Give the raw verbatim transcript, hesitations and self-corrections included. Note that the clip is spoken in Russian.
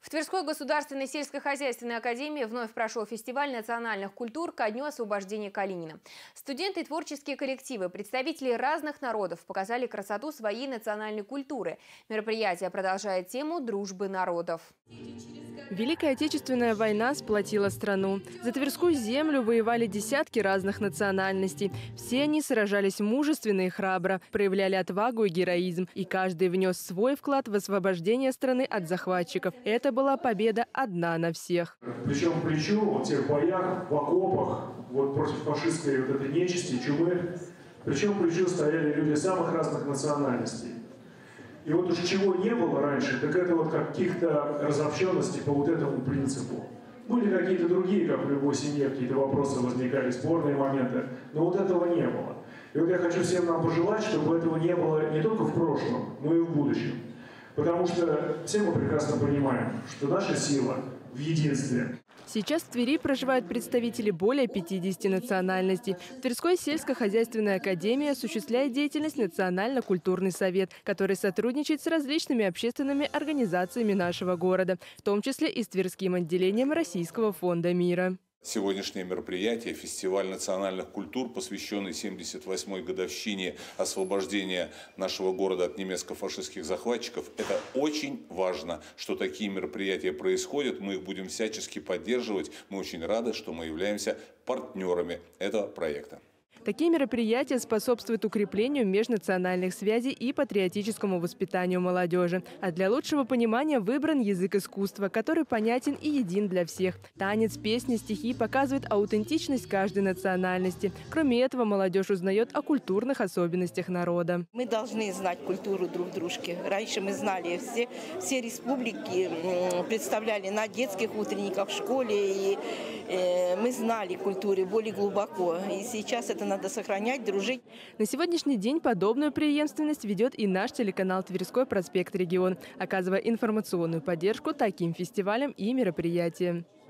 В Тверской государственной сельскохозяйственной академии вновь прошел фестиваль национальных культур ко дню освобождения Калинина. Студенты и творческие коллективы, представители разных народов показали красоту своей национальной культуры. Мероприятие продолжает тему дружбы народов. Великая Отечественная война сплотила страну. За Тверскую землю воевали десятки разных национальностей. Все они сражались мужественно и храбро, проявляли отвагу и героизм. И каждый внес свой вклад в освобождение страны от захватчиков. Это была победа одна на всех. Плечом к плечу, в тех боях, в окопах, вот против фашистской вот этой нечисти, чумы, плечом к плечу стояли люди самых разных национальностей. И вот уж чего не было раньше, так это вот каких-то разобщенностей по вот этому принципу. Были какие-то другие, как в любой семье, какие-то вопросы возникали, спорные моменты, но вот этого не было. И вот я хочу всем нам пожелать, чтобы этого не было не только в прошлом, но и в будущем. Потому что все мы прекрасно понимаем, что наша сила в единстве. Сейчас в Твери проживают представители более пятидесяти национальностей. В Тверской сельскохозяйственной академии осуществляет деятельность Национально-культурный совет, который сотрудничает с различными общественными организациями нашего города, в том числе и с Тверским отделением Российского фонда мира. Сегодняшнее мероприятие – фестиваль национальных культур, посвященный семьдесят восьмой годовщине освобождения нашего города от немецко-фашистских захватчиков. Это очень важно, что такие мероприятия происходят. Мы их будем всячески поддерживать. Мы очень рады, что мы являемся партнерами этого проекта. Такие мероприятия способствуют укреплению межнациональных связей и патриотическому воспитанию молодежи. А для лучшего понимания выбран язык искусства, который понятен и един для всех. Танец, песни, стихи показывают аутентичность каждой национальности. Кроме этого, молодежь узнает о культурных особенностях народа. Мы должны знать культуру друг дружки. Раньше мы знали, все, все республики представляли на детских утренниках в школе. И э, мы знали культуру более глубоко. И сейчас это надо сохранять, дружить. На сегодняшний день подобную преемственность ведет и наш телеканал «Тверской проспект Регион», оказывая информационную поддержку таким фестивалям и мероприятиям.